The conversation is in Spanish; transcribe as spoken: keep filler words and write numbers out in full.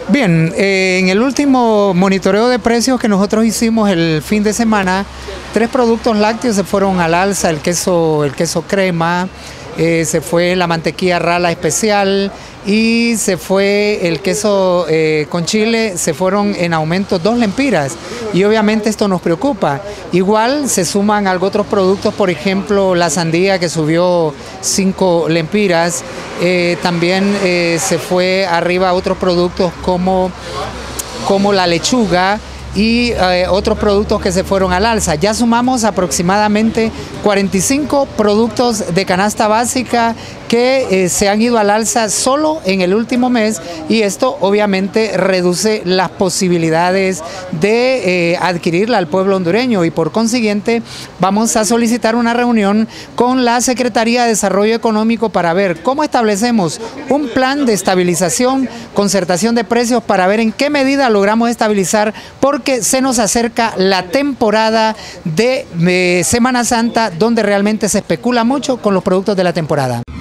Bien, eh, en el último monitoreo de precios que nosotros hicimos el fin de semana, tres productos lácteos se fueron al alza: el queso, el queso crema, eh, se fue la mantequilla rala especial y se fue el queso eh, con chile, se fueron en aumento dos lempiras, y obviamente esto nos preocupa. Igual se suman algo otros productos, por ejemplo la sandía, que subió cinco lempiras, eh, también eh, se fue arriba otros productos como, como la lechuga y eh, otros productos que se fueron al alza. Ya sumamos aproximadamente cuarenta y cinco productos de canasta básica que eh, se han ido al alza solo en el último mes, y esto obviamente reduce las posibilidades de eh, adquirirla al pueblo hondureño, y por consiguiente vamos a solicitar una reunión con la Secretaría de Desarrollo Económico para ver cómo establecemos un plan de estabilización, concertación de precios, para ver en qué medida logramos estabilizar, porque se nos acerca la temporada de eh, Semana Santa, donde realmente se especula mucho con los productos de la temporada.